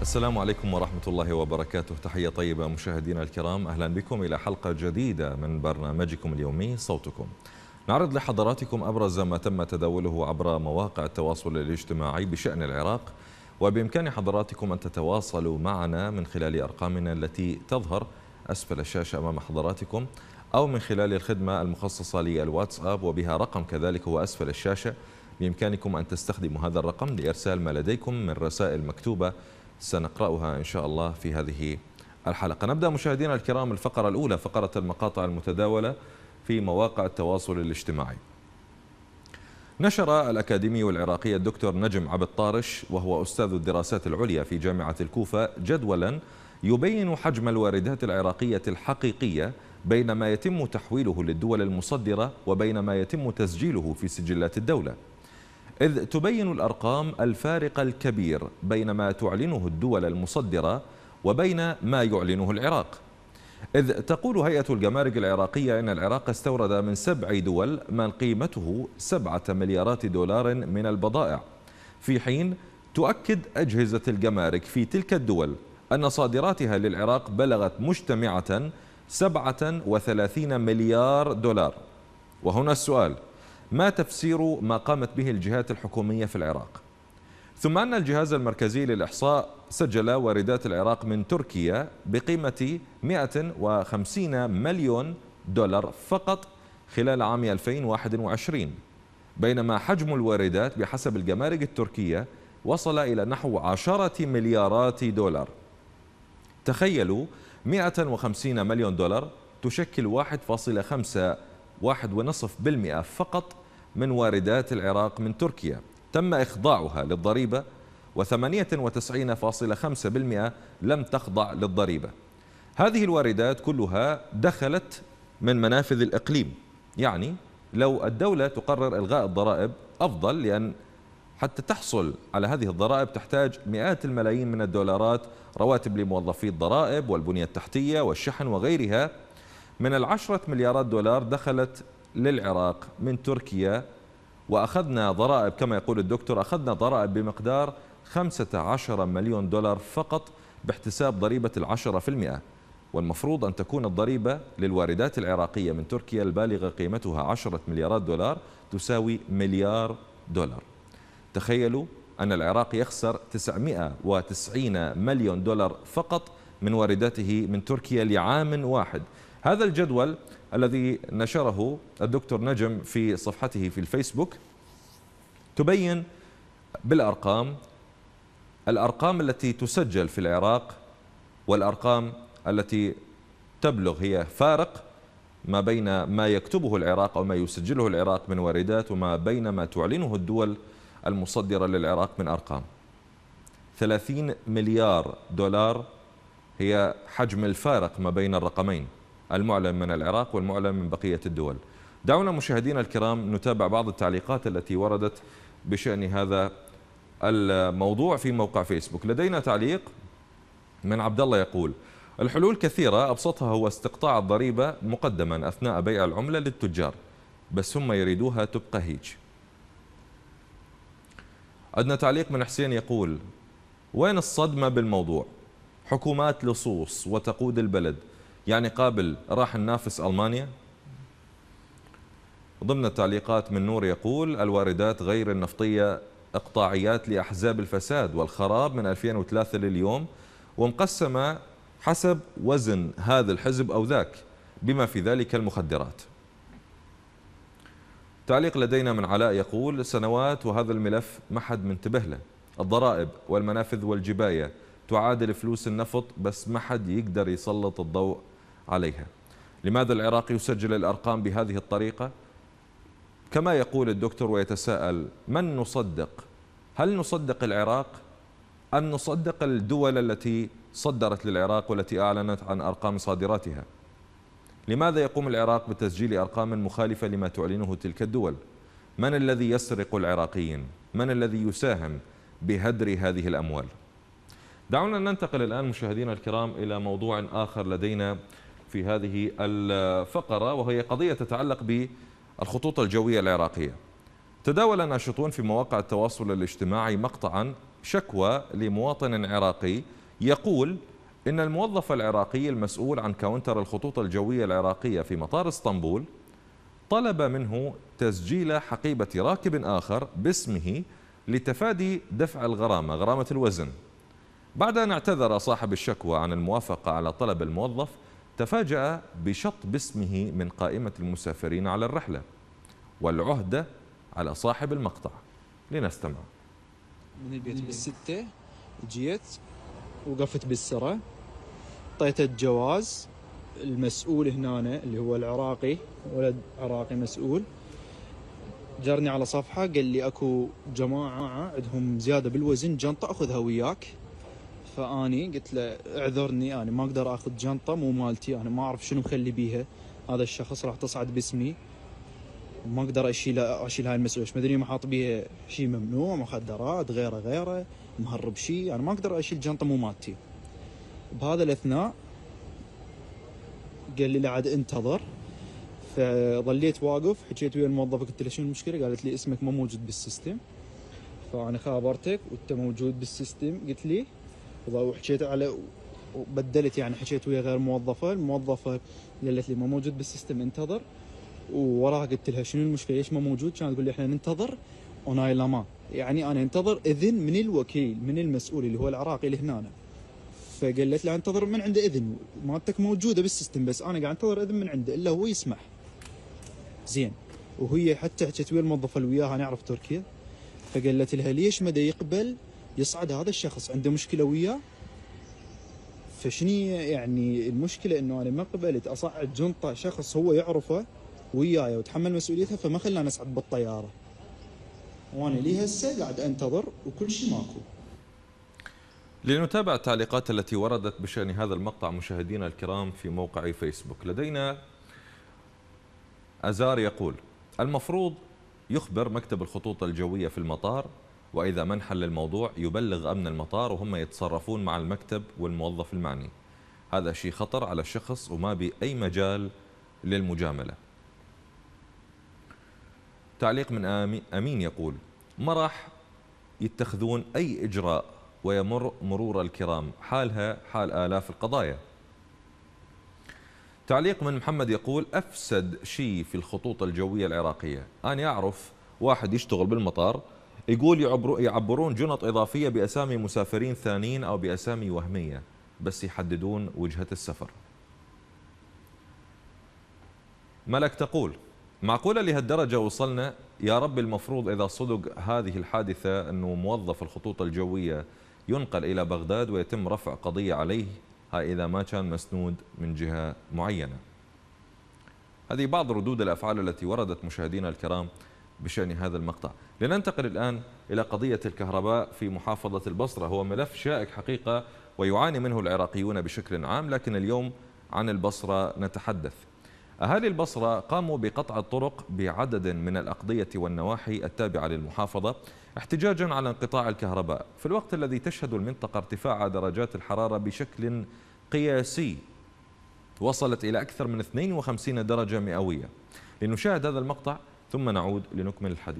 السلام عليكم ورحمة الله وبركاته. تحية طيبة مشاهدينا الكرام، أهلا بكم إلى حلقة جديدة من برنامجكم اليومي صوتكم. نعرض لحضراتكم أبرز ما تم تداوله عبر مواقع التواصل الاجتماعي بشأن العراق، وبإمكان حضراتكم أن تتواصلوا معنا من خلال أرقامنا التي تظهر أسفل الشاشة أمام حضراتكم، أو من خلال الخدمة المخصصة للواتساب وبها رقم كذلك هو أسفل الشاشة. بإمكانكم أن تستخدموا هذا الرقم لإرسال ما لديكم من رسائل مكتوبة سنقرأها إن شاء الله في هذه الحلقة. نبدأ مشاهدينا الكرام الفقرة الأولى، فقرة المقاطع المتداولة في مواقع التواصل الاجتماعي. نشر الأكاديمي العراقي الدكتور نجم عبد طارش، وهو أستاذ الدراسات العليا في جامعة الكوفة، جدولا يبين حجم الواردات العراقية الحقيقية بين ما يتم تحويله للدول المصدرة وبين ما يتم تسجيله في سجلات الدولة، إذ تبين الأرقام الفارق الكبير بين ما تعلنه الدول المصدرة وبين ما يعلنه العراق. إذ تقول هيئة الجمارك العراقية إن العراق استورد من 7 دول ما قيمته 7 مليارات دولار من البضائع، في حين تؤكد أجهزة الجمارك في تلك الدول أن صادراتها للعراق بلغت مجتمعة 37 مليار دولار. وهنا السؤال: ما تفسير ما قامت به الجهات الحكومية في العراق؟ ثم أن الجهاز المركزي للإحصاء سجل واردات العراق من تركيا بقيمة 150 مليون دولار فقط خلال عام 2021، بينما حجم الواردات بحسب الجمارك التركية وصل إلى نحو 10 مليارات دولار. تخيلوا، 150 مليون دولار تشكل 1.5% فقط من واردات العراق من تركيا تم إخضاعها للضريبة، و98.5% لم تخضع للضريبة. هذه الواردات كلها دخلت من منافذ الإقليم، يعني لو الدولة تقرر إلغاء الضرائب أفضل، لأن حتى تحصل على هذه الضرائب تحتاج مئات الملايين من الدولارات، رواتب لموظفي الضرائب والبنية التحتية والشحن وغيرها. من 10 مليارات دولار دخلت للعراق من تركيا، وأخذنا ضرائب كما يقول الدكتور، أخذنا ضرائب بمقدار 15 مليون دولار فقط باحتساب ضريبة 10%، والمفروض أن تكون الضريبة للواردات العراقية من تركيا البالغة قيمتها 10 مليارات دولار تساوي مليار دولار. تخيلوا أن العراق يخسر 990 مليون دولار فقط من وارداته من تركيا لعام واحد. هذا الجدول الذي نشره الدكتور نجم في صفحته في الفيسبوك تبين بالأرقام الأرقام التي تسجل في العراق والأرقام التي تبلغ، هي فارق ما بين ما يكتبه العراق أو ما يسجله العراق من واردات وما بين ما تعلنه الدول المصدرة للعراق من أرقام. 30 مليار دولار هي حجم الفارق ما بين الرقمين، المعلن من العراق والمعلن من بقية الدول. دعونا مشاهدينا الكرام نتابع بعض التعليقات التي وردت بشأن هذا الموضوع في موقع فيسبوك. لدينا تعليق من عبد الله يقول: الحلول كثيرة، أبسطها هو استقطاع الضريبة مقدما أثناء بيع العملة للتجار، بس هم يريدوها تبقى هيج. عندنا تعليق من حسين يقول: وين الصدمة بالموضوع؟ حكومات لصوص وتقود البلد، يعني قابل راح ننافس ألمانيا؟ ضمن التعليقات من نور يقول: الواردات غير النفطية إقطاعيات لأحزاب الفساد والخراب من 2003 لليوم، ومقسمة حسب وزن هذا الحزب أو ذاك، بما في ذلك المخدرات. تعليق لدينا من علاء يقول: سنوات وهذا الملف ما حد منتبه له، الضرائب والمنافذ والجباية تعادل فلوس النفط، بس ما حد يقدر يسلط الضوء عليها. لماذا العراق يسجل الأرقام بهذه الطريقة؟ كما يقول الدكتور ويتساءل: من نصدق؟ هل نصدق العراق أم نصدق الدول التي صدرت للعراق والتي أعلنت عن أرقام صادراتها؟ لماذا يقوم العراق بتسجيل أرقام مخالفة لما تعلنه تلك الدول؟ من الذي يسرق العراقيين؟ من الذي يساهم بهدر هذه الأموال؟ دعونا ننتقل الآن مشاهدينا الكرام إلى موضوع آخر لدينا في هذه الفقرة، وهي قضية تتعلق بالخطوط الجوية العراقية. تداول ناشطون في مواقع التواصل الاجتماعي مقطعا شكوى لمواطن عراقي يقول إن الموظف العراقي المسؤول عن كاونتر الخطوط الجوية العراقية في مطار اسطنبول طلب منه تسجيل حقيبة راكب آخر باسمه لتفادي دفع الغرامة، غرامة الوزن. بعد أن اعتذر صاحب الشكوى عن الموافقة على طلب الموظف، تفاجأ بشط باسمه من قائمة المسافرين على الرحلة والعهدة على صاحب المقطع. لنستمع. من البيت بالستة جيت وقفت بالسرة، اعطيته الجواز. المسؤول هنا اللي هو العراقي، ولد عراقي مسؤول، جرني على صفحة قال لي اكو جماعة عندهم زيادة بالوزن، جنطة اخذها وياك. فاني قلت له اعذرني، انا ما اقدر اخذ جنطة مو مالتي، انا ما اعرف شنو مخلي بيها، هذا الشخص راح تصعد باسمي، ما اقدر اشيل هاي المسؤوليه، ايش مدري ما حاط بيها شيء ممنوع، مخدرات غيره مهرب شيء، انا ما اقدر اشيل جنطه مو مالتي. بهذا الاثناء قال لي لا عاد انتظر، فظليت واقف، حكيت ويا الموظفه قلت له شنو المشكله؟ قالت لي اسمك ما موجود بالسيستم، فانا خابرتك وانت موجود بالسيستم قلت لي، وحكيت على وبدلت يعني حكيت ويا غير موظفه، الموظفه قالت لي ما موجود بالسيستم انتظر، ووراها قلت لها شنو المشكله ليش ما موجود؟ كانت تقول لي احنا ننتظر اوناي لامان، يعني انا انتظر اذن من الوكيل من المسؤول اللي هو العراقي اللي هنا. فقالت لها انتظر من عنده اذن، مالتك موجوده بالسيستم بس انا قاعد انتظر اذن من عنده الا هو يسمح. زين، وهي حتى حكيت ويا الموظفه اللي وياها نعرف تركيا، فقالت لها ليش ما يقبل يصعد هذا الشخص، عنده مشكله وياه. فشني يعني المشكله انه انا ما قبلت اصعد جنطه شخص هو يعرفه وياي وتحمل مسؤوليتها، فما خلاني اصعد بالطياره، وانا لي هسه قاعد انتظر وكل شيء ماكو. لنتابع التعليقات التي وردت بشأن هذا المقطع مشاهدينا الكرام في موقع فيسبوك. لدينا أزار يقول: المفروض يخبر مكتب الخطوط الجوية في المطار، وإذا ما انحل الموضوع يبلغ أمن المطار وهم يتصرفون مع المكتب والموظف المعني. هذا شيء خطر على الشخص وما بأي مجال للمجاملة. تعليق من أمين يقول: ما راح يتخذون أي إجراء ويمر مرور الكرام، حالها حال آلاف القضايا. تعليق من محمد يقول: أفسد شيء في الخطوط الجوية العراقية، أنا أعرف واحد يشتغل بالمطار يقول يعبرون جنط إضافية بأسامي مسافرين ثانيين أو بأسامي وهمية بس يحددون وجهة السفر. ملك تقول: معقولة لهالدرجة وصلنا؟ يا رب المفروض إذا صدق هذه الحادثة أنه موظف الخطوط الجوية ينقل إلى بغداد ويتم رفع قضية عليه، هاي إذا ما كان مسنود من جهة معينة. هذه بعض ردود الأفعال التي وردت مشاهدينا الكرام بشأن هذا المقطع. لننتقل الآن إلى قضية الكهرباء في محافظة البصرة. هو ملف شائك حقيقة ويعاني منه العراقيون بشكل عام، لكن اليوم عن البصرة نتحدث. أهالي البصرة قاموا بقطع الطرق بعدد من الأقضية والنواحي التابعة للمحافظة احتجاجا على انقطاع الكهرباء في الوقت الذي تشهد المنطقة ارتفاع درجات الحرارة بشكل قياسي وصلت إلى أكثر من 52 درجة مئوية. لنشاهد هذا المقطع ثم نعود لنكمل الحديث.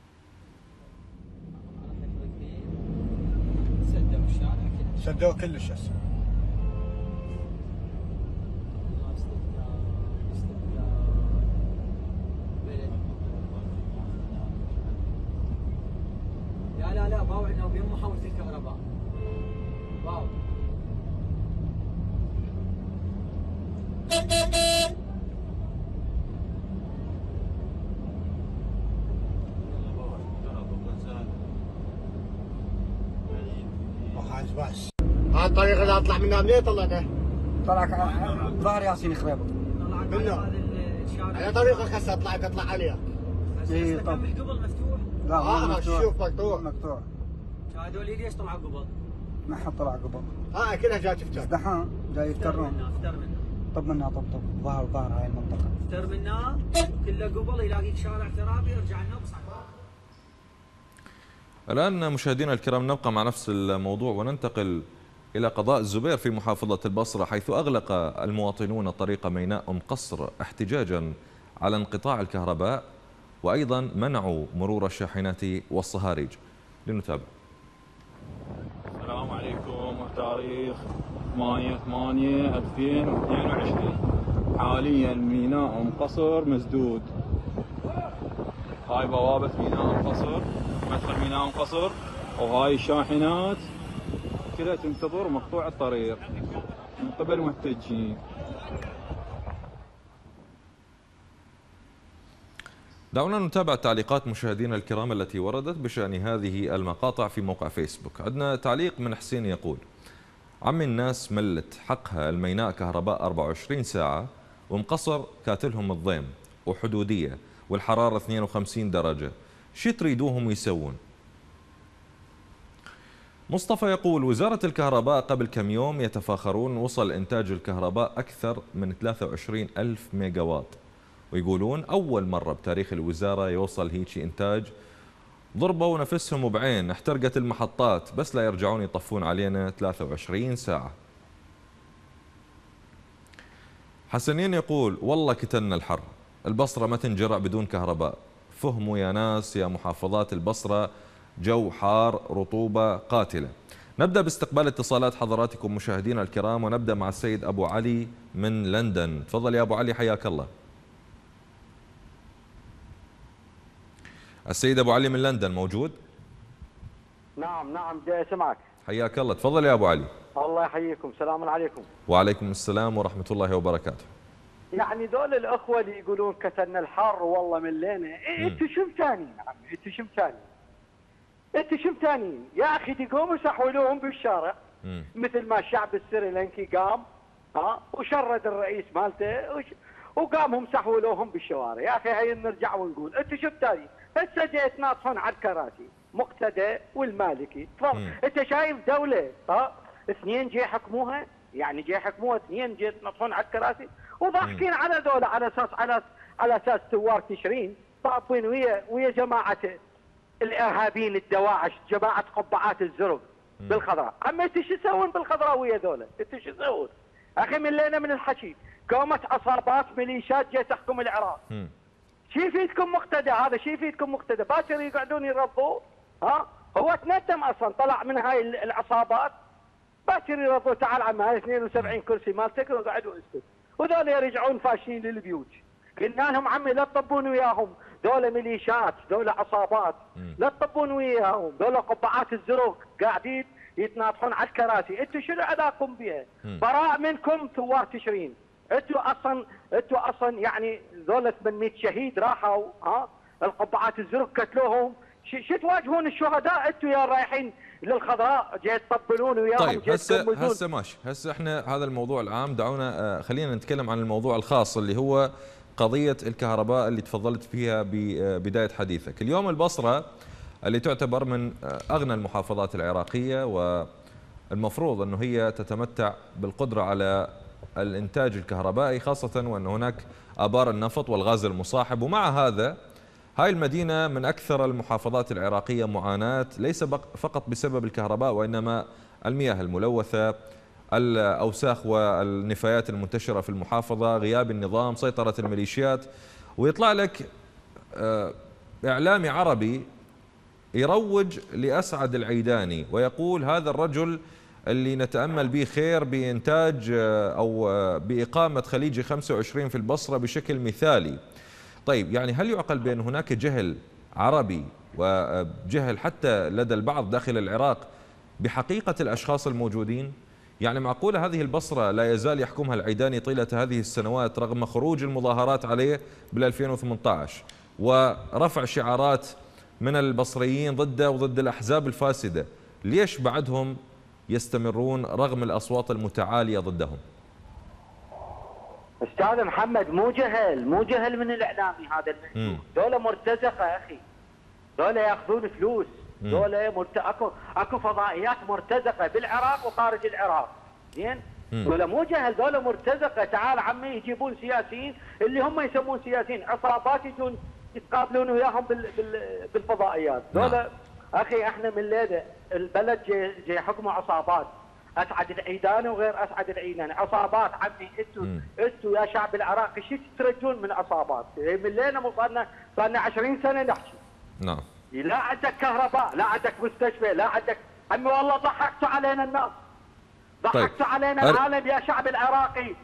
سدوا كلش هسه. لا باو عندنا بيوم محاولة الكهرباء باو. بس هاي الطريق اللي اطلع منها منين طلعنا؟ طلعك ظهر ياسين خريبط. منو؟ على طريقك هسه اطلع عليها. اي طب قبل مفتوح؟ لا مفتوح. شوف مقطوع. مقطوع. هذول ليش طلعوا قبل؟ ما حد طلع قبل. كلها جاي تفتح. ازدحام جاي يفترون. افتر منه. طب منها طب ظهر هاي المنطقة. افتر منه كله قبل يلاقيك شارع ترابي يرجع لنا بصعب. الآن مشاهدينا الكرام نبقى مع نفس الموضوع وننتقل إلى قضاء الزبير في محافظة البصرة، حيث أغلق المواطنون طريق ميناء أم قصر احتجاجا على انقطاع الكهرباء، وأيضا منعوا مرور الشاحنات والصهاريج. لنتابع. السلام عليكم، مختاري تاريخ 8/8/2022. حاليا ميناء ام قصر مسدود. هاي بوابة ميناء ام قصر، مدخل ميناء ام قصر، وهاي الشاحنات كلها تنتظر مقطوع الطريق من قبل محتجين. دعونا نتابع تعليقات مشاهدينا الكرام التي وردت بشأن هذه المقاطع في موقع فيسبوك. عندنا تعليق من حسين يقول: عمي الناس ملت حقها الميناء كهرباء 24 ساعة ومقصر كاتلهم الضيم وحدودية والحرارة 52 درجة، شو تريدوهم يسوون؟ مصطفى يقول: وزارة الكهرباء قبل كم يوم يتفاخرون وصل إنتاج الكهرباء أكثر من 23 ألف ميجاوات، ويقولون أول مرة بتاريخ الوزارة يوصل هيك إنتاج. ضربوا نفسهم بعين، احترقت المحطات بس لا يرجعون يطفون علينا 23 ساعة. حسنين يقول: والله كتلنا الحر، البصرة ما تنجرع بدون كهرباء، فهموا يا ناس يا محافظات البصرة، جو حار رطوبة قاتلة. نبدأ باستقبال اتصالات حضراتكم مشاهدينا الكرام، ونبدأ مع السيد أبو علي من لندن. تفضل يا أبو علي، حياك الله. السيد أبو علي من لندن موجود؟ نعم جاي اسمعك. حياك الله، تفضل يا أبو علي. الله يحييكم، السلام عليكم. وعليكم السلام ورحمة الله وبركاته. يعني دول الأخوة اللي يقولون كسرنا الحر والله ملينا، انتوا شو ثاني يا عمي؟ انتوا شو ثاني؟ يا أخي تقوموا سحولوهم بالشارع مثل ما الشعب السريلانكي قام وشرد الرئيس مالته وقامهم سحولوهم بالشوارع. يا أخي هاي نرجع ونقول انتوا شو ثاني؟ هسه جاي يتناطحون على الكراسي، مقتدى والمالكي. انت شايف دولة اثنين جاي يحكموها، يعني جاي يحكموها اثنين جاي يتناطحون على الكراسي وضاحكين على دولة على اساس ثوار تشرين طابين ويا جماعة الارهابيين الدواعش، جماعة قبعات الزرق بالخضراء. اما انتوا شو تسوون بالخضراء ويا دولة؟ انتوا شو تسوون؟ اخي ملينا من الحكي، قامت عصابات ميليشيات جاي تحكم العراق. شو يفيدكم مقتدى هذا؟ شو يفيدكم مقتدى؟ باكر يقعدون يرضوا. هو تندم اصلا، طلع من هاي العصابات باكر يرضوا. تعال عم هاي 72 كرسي مالتك وقعدوا اسكت، وذول يرجعون فاشلين للبيوت. قلنا لهم عمي لا تطبون وياهم، ذولا ميليشيات، ذولا عصابات، لا تطبون وياهم، ذولا قبعات الزروق قاعدين يتناطحون على الكراسي. انتم شنو علاقكم بها؟ براء منكم ثوار تشرين. انتوا اصلا يعني ذولا 800 شهيد راحوا، القبعات الزرق قتلوهم. شو تواجهون الشهداء انتوا يا رايحين للخضراء جاي تطبلون وياهم؟ طيب هسه ماشي، هسه احنا هذا الموضوع العام، دعونا خلينا نتكلم عن الموضوع الخاص اللي هو قضية الكهرباء اللي تفضلت فيها ببداية حديثك. اليوم البصرة اللي تعتبر من أغنى المحافظات العراقية، والمفروض أنه هي تتمتع بالقدرة على الإنتاج الكهربائي، خاصة وأن هناك آبار النفط والغاز المصاحب. ومع هذا هاي المدينة من أكثر المحافظات العراقية معاناة، ليس فقط بسبب الكهرباء وإنما المياه الملوثة، الأوساخ والنفايات المنتشرة في المحافظة، غياب النظام، سيطرة الميليشيات. ويطلع لك إعلامي عربي يروج لأسعد العيداني ويقول هذا الرجل اللي نتأمل به خير بإنتاج أو بإقامة خليجي 25 في البصرة بشكل مثالي. طيب يعني هل يعقل بأن هناك جهل عربي وجهل حتى لدى البعض داخل العراق بحقيقة الأشخاص الموجودين؟ يعني معقولة هذه البصرة لا يزال يحكمها العيداني طيلة هذه السنوات رغم خروج المظاهرات عليه بال2018 ورفع شعارات من البصريين ضده وضد الأحزاب الفاسدة؟ ليش بعدهم يستمرون رغم الأصوات المتعالية ضدهم؟ استاذ محمد مو جهل من الاعلامي هذا المنسوب. دولة مرتزقه اخي، دولة ياخذون فلوس، دولة اكو فضائيات مرتزقه بالعراق وخارج العراق. زين؟ دولة مو جهل، دولة مرتزقه. تعال عمي يجيبون سياسيين اللي هم يسمون سياسيين، عصابات يجون يتقابلون وياهم بالفضائيات. دولة اخي احنا من ليله البلد جاي يحكموا عصابات، اسعد العيداني وغير اسعد العيداني، عصابات عمي. انتوا يا شعب العراق شو ترجون من عصابات؟ من لينا صارنا 20 سنه نحكي. نعم. لا عندك كهرباء، لا عندك مستشفى، لا عندك عمي. والله ضحكتوا علينا الناس، ضحكتوا علينا العالم يا شعب العراقي.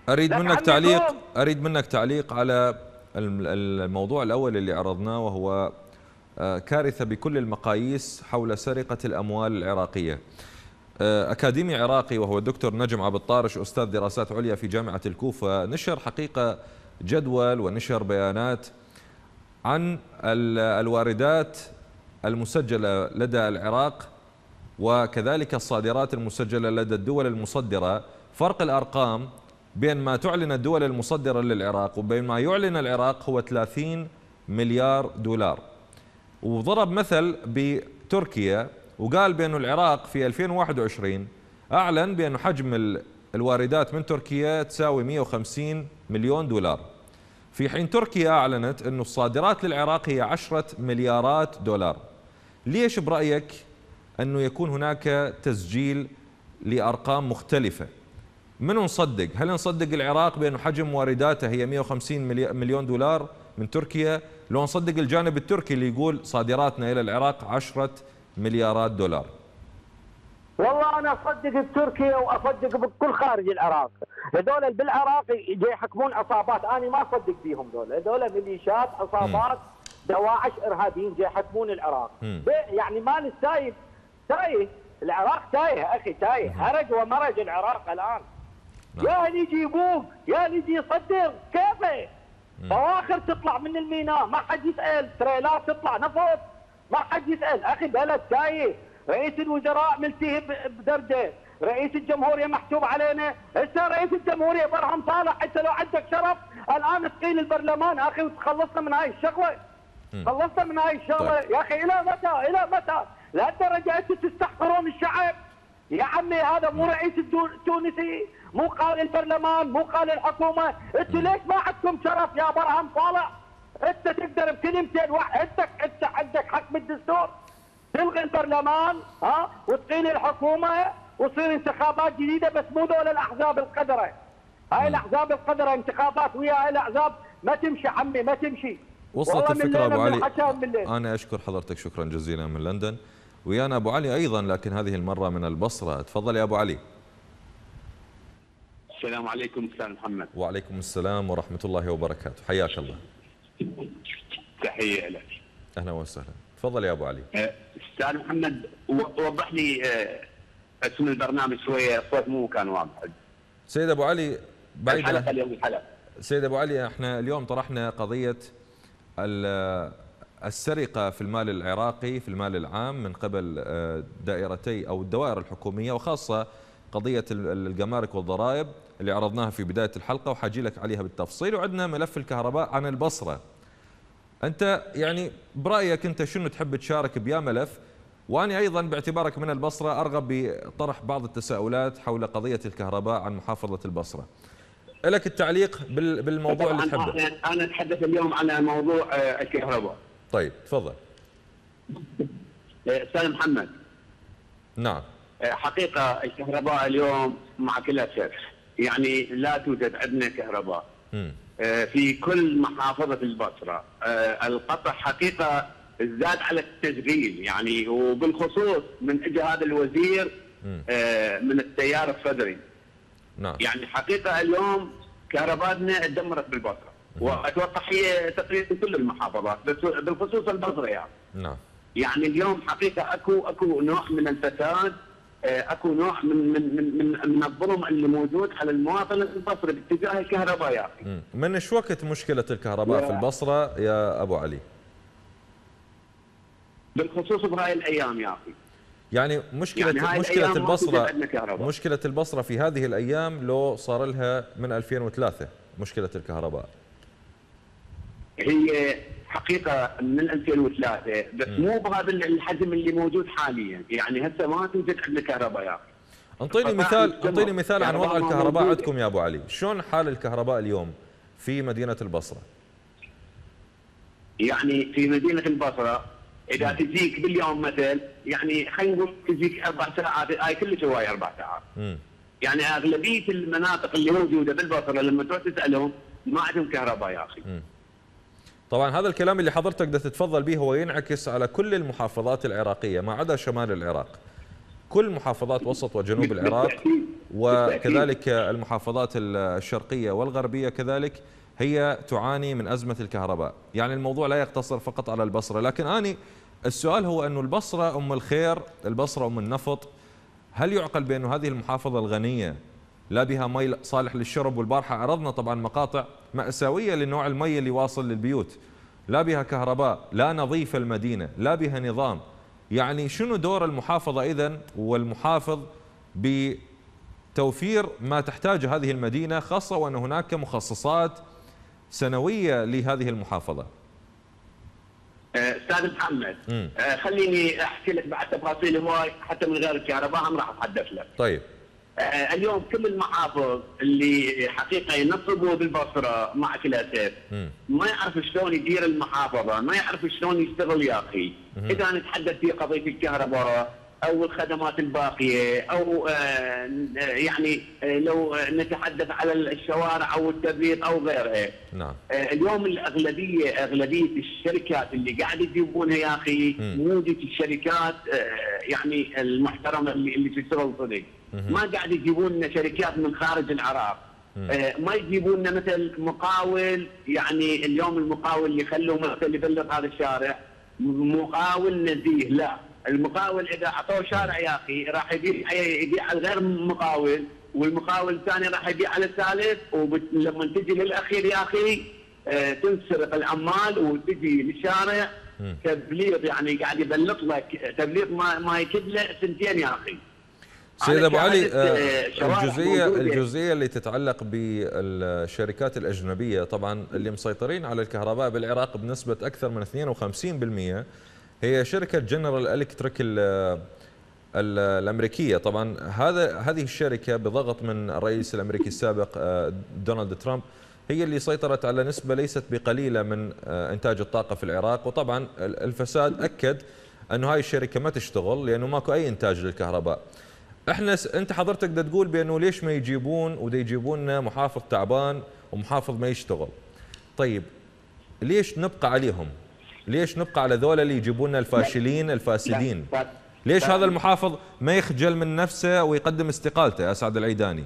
أريد منك تعليق على الموضوع الأول اللي عرضناه، وهو كارثة بكل المقاييس حول سرقة الأموال العراقية. أكاديمي عراقي وهو الدكتور نجم عبد الطارش أستاذ دراسات عليا في جامعة الكوفة نشر حقيقة جدول ونشر بيانات عن الواردات المسجلة لدى العراق وكذلك الصادرات المسجلة لدى الدول المصدرة. فرق الأرقام بين ما تعلن الدول المصدرة للعراق وبين ما يعلن العراق هو 30 مليار دولار. وضرب مثل بتركيا وقال بأن العراق في 2021 أعلن بأن حجم الواردات من تركيا تساوي 150 مليون دولار، في حين تركيا أعلنت أن الصادرات للعراق هي 10 مليارات دولار. ليش برأيك أنه يكون هناك تسجيل لأرقام مختلفة؟ من نصدق؟ هل نصدق العراق بأن حجم وارداته هي 150 مليون دولار من تركيا، لو نصدق الجانب التركي اللي يقول صادراتنا إلى العراق 10 مليارات دولار؟ والله انا اصدق بتركيا واصدق بكل خارج العراق. هذول بالعراق جاي يحكمون عصابات، انا ما اصدق بيهم هذول ميليشيات عصابات دواعش ارهابيين جاي يحكمون العراق. يعني ما نستايب تايه، العراق تايه اخي، تايه، هرج ومرج العراق الان. يا اللي يجيبوك يا اللي يجي يصدر كيفه؟ بواخر تطلع من الميناء ما حد يسال، تريلات تطلع نفط ما حد يسال، اخي بلد تايه. رئيس الوزراء ملتهي بدرجه، رئيس الجمهوريه محسوب علينا، هسه رئيس الجمهوريه برهم صالح، هسه لو عندك شرف الان تقيل البرلمان اخي وتخلصنا من هاي الشغله. خلصنا من هاي الشغله يا اخي، الى متى؟ الى متى؟ لهالدرجه انتم تستحقرون الشعب؟ يا عمي هذا مو رئيس التونسي، مو قال البرلمان، مو قال الحكومه، انتم ليش ما عندكم شرف يا برهم صالح؟ انت تقدر بكلمتين واحد، انت عندك حق بالدستور تلغي البرلمان وتقيل الحكومه وتصير انتخابات جديده، بس مو دول الاحزاب القذره. هاي الاحزاب القذره انتخابات ويا هاي الاحزاب ما تمشي عمي، ما تمشي. وصلت الفكره ابو علي. انا اشكر حضرتك شكرا جزيلا من لندن. ويانا ابو علي ايضا لكن هذه المره من البصره. تفضل يا ابو علي. السلام عليكم استاذ محمد. وعليكم السلام ورحمه الله وبركاته، حياك الله. تحيه لك. اهلا وسهلا. تفضل يا ابو علي. استاذ محمد وضح لي اسم البرنامج شويه، الصوت مو كان واضح. سيد ابو علي بعيد الحلقه اليوم الحلقه. سيد ابو علي احنا اليوم طرحنا قضيه السرقه في المال العراقي في المال العام من قبل دائرتي او الدوائر الحكوميه، وخاصه قضيه الجمارك والضرائب اللي عرضناها في بدايه الحلقه وحاجي لك عليها بالتفصيل، وعندنا ملف الكهرباء عن البصره. أنت يعني برأيك أنت شنو تحب تشارك بيا ملف؟ وأنا أيضا باعتبارك من البصرة أرغب بطرح بعض التساؤلات حول قضية الكهرباء عن محافظة البصرة. لك التعليق بالموضوع اللي تحبه. أنا أتحدث اليوم عن موضوع الكهرباء. طيب تفضل. أستاذ محمد. نعم. حقيقة الكهرباء اليوم مع كل أسف يعني لا توجد عندنا كهرباء. في كل محافظة البصرة. القطع حقيقة ازداد على التشغيل يعني، وبالخصوص من اجى هذا الوزير من التيار الصدري. نعم. يعني حقيقة اليوم كهربائنا تدمرت بالبصرة، واتوقع هي تقريبا كل المحافظات بالخصوص البصرة يعني. نعم. يعني اليوم حقيقة اكو نوع من الفساد، اكو نوع من الظلم اللي موجود على المواطن البصري باتجاه الكهرباء يا اخي. من ايش وقت مشكله الكهرباء في البصره يا ابو علي؟ بالخصوص بهاي الايام يا اخي. يعني مشكله البصره في هذه الايام لو صار لها من 2003 مشكله الكهرباء. هي حقيقه من 2003 بس مو بهذا الحجم اللي موجود حاليا، يعني هسه ما توجد عندنا كهرباء يا اخي. انطيني مثال عن وضع الكهرباء عندكم يا ابو علي، شلون حال الكهرباء اليوم في مدينه البصره؟ يعني في مدينه البصره اذا تجيك باليوم مثل يعني خلينا نقول تجيك 4 ساعات، هاي كلش هواي 4 ساعات. يعني اغلبيه المناطق اللي موجوده بالبصره لما تروح تسالهم ما عندهم كهرباء يا اخي. طبعا هذا الكلام اللي حضرتك بدك تتفضل به هو ينعكس على كل المحافظات العراقيه ما عدا شمال العراق. كل محافظات وسط وجنوب العراق وكذلك المحافظات الشرقية والغربية كذلك هي تعاني من أزمة الكهرباء. يعني الموضوع لا يقتصر فقط على البصرة، لكن السؤال هو أنه البصرة أم الخير، البصرة أم النفط. هل يعقل بأن هذه المحافظة الغنية لا بها مي صالح للشرب؟ والبارحة عرضنا طبعا مقاطع مأساوية لنوع المي اللي واصل للبيوت، لا بها كهرباء، لا نظيف المدينة، لا بها نظام. يعني شنو دور المحافظة إذن والمحافظ بتوفير ما تحتاجه هذه المدينة، خاصة وأن هناك مخصصات سنوية لهذه المحافظة؟ استاذ محمد، خليني احكي لك بعد تفاصيل هواي حتى من غير الكهرباء هم راح اتحدث لك. طيب. اليوم كل المحافظ اللي حقيقه ينصبوا بالبصره مع كل اسف ما يعرف شلون يدير المحافظه، ما يعرف شلون يشتغل يا اخي. اذا نتحدث في قضيه الكهرباء او الخدمات الباقيه او يعني لو نتحدث على الشوارع او التبريد او غيرها. نعم. اليوم اغلبيه الشركات اللي قاعد يجيبونها يا اخي موجة الشركات يعني المحترمه اللي تشتغل صدق. ما قاعد يجيبون لنا شركات من خارج العراق. ما يجيبون لنا مثل مقاول. يعني اليوم المقاول اللي خلوه مثل يبلغ هذا الشارع مقاول نزيه، لا، المقاول اذا اعطوه شارع يا اخي راح يبيع على غير مقاول، والمقاول الثاني راح يبيع على الثالث، ولما تجي للاخير يا اخي تنسرق العمال وتجي للشارع تبليغ، يعني قاعد يبلغ لك تبليغ ما يكد له سنتين يا اخي. سيد ابو علي، الجزئيه اللي تتعلق بالشركات الاجنبيه طبعا اللي مسيطرين على الكهرباء بالعراق بنسبه اكثر من 52% هي شركه جنرال الكتريك الامريكيه. طبعا هذه الشركه بضغط من الرئيس الامريكي السابق دونالد ترامب هي اللي سيطرت على نسبه ليست بقليله من انتاج الطاقه في العراق. وطبعا الفساد اكد انه هاي الشركه ما تشتغل لانه ماكو اي انتاج للكهرباء. انت حضرتك دا تقول بانه ليش ما يجيبون ودا يجيبون لنا محافظ تعبان ومحافظ ما يشتغل. طيب ليش نبقى عليهم؟ ليش نبقى على ذولا اللي يجيبون لنا الفاشلين الفاسدين؟ ليش هذا المحافظ ما يخجل من نفسه ويقدم استقالته يا سعد العيداني؟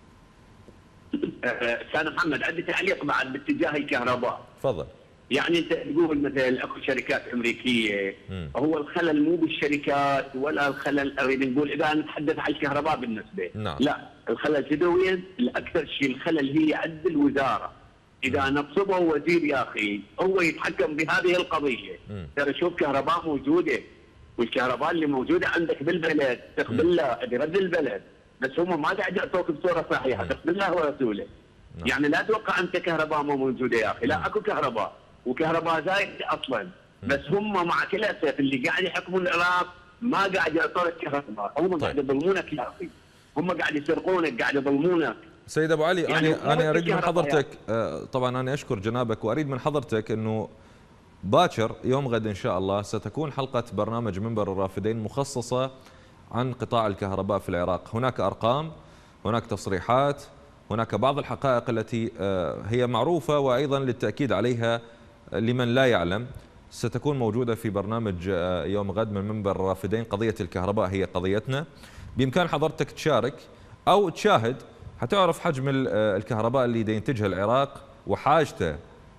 استاذ محمد عندي تعليق بعد باتجاه الكهرباء. تفضل. يعني انت تقول مثلا اكو شركات امريكيه، هو الخلل مو بالشركات ولا الخلل، اريد نقول اذا نتحدث عن الكهرباء بالنسبه. نعم. لا، الخلل تدوين الاكثر شيء الخلل هي عند الوزاره. اذا نصبه وزير يا اخي هو يتحكم بهذه القضيه. ترى شوف كهرباء موجوده، والكهرباء اللي موجوده عندك بالبلد تقبل له برد البلد، بس هم ما قاعد يعطوك بصوره صحيحه تقبل الله ورسوله. يعني لا تتوقع انت كهرباء ما موجوده يا اخي، لا اكو كهرباء وكهرباء زايد اصلا، بس هم مع كل اسف اللي قاعد يحكمون العراق ما قاعد يعطونك كهرباء، هم قاعد يظلمونك يا اخي، هم قاعد يسرقونك، قاعد يظلمونك. سيد ابو علي، يعني انا اريد من حضرتك طبعا انا اشكر جنابك واريد من حضرتك انه باكر يوم غد ان شاء الله ستكون حلقه برنامج منبر الرافدين مخصصه عن قطاع الكهرباء في العراق. هناك ارقام، هناك تصريحات، هناك بعض الحقائق التي هي معروفه وايضا للتاكيد عليها لمن لا يعلم ستكون موجوده في برنامج يوم غد من منبر الرافدين. قضيه الكهرباء هي قضيتنا، بامكان حضرتك تشارك او تشاهد حتعرف حجم الكهرباء اللي ينتجها العراق وحاجته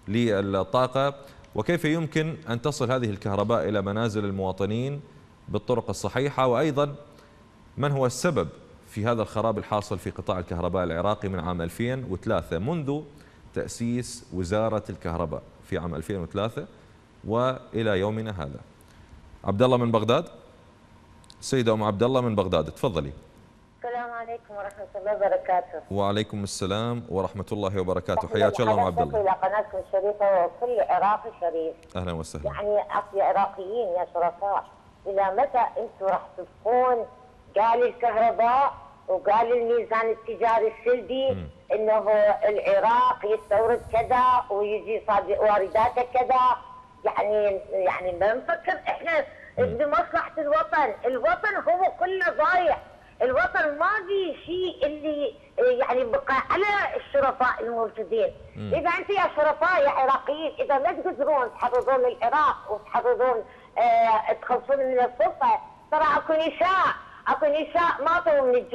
للطاقه، وكيف يمكن ان تصل هذه الكهرباء الى منازل المواطنين بالطرق الصحيحه، وايضا من هو السبب في هذا الخراب الحاصل في قطاع الكهرباء العراقي من عام 2003 منذ تأسيس وزارة الكهرباء في عام 2003 وإلى يومنا هذا. عبد الله من بغداد. السيدة أم عبد الله من بغداد، تفضلي. السلام عليكم ورحمة الله وبركاته. وعليكم السلام ورحمة الله وبركاته. حياك الله أم عبد الله. إلى قناتكم الشريفة وكل عراقي شريف. أهلا وسهلا. يعني أخي عراقيين يا شرفاء، إلى متى أنتم راح تبقون قال الكهرباء وقال الميزان التجاري السلبي انه العراق يستورد كذا ويجي وارداته كذا، يعني ما نفكر احنا بمصلحه الوطن، الوطن هو كله ضايع، الوطن ما في شيء اللي يعني بقى على الشرفاء الموجودين. اذا انتم يا شرفاء يا عراقيين اذا ما تقدرون تحرضون العراق وتحرضون تخلصون من السلطه، ترى اكو نساء ماتوا من الجوع،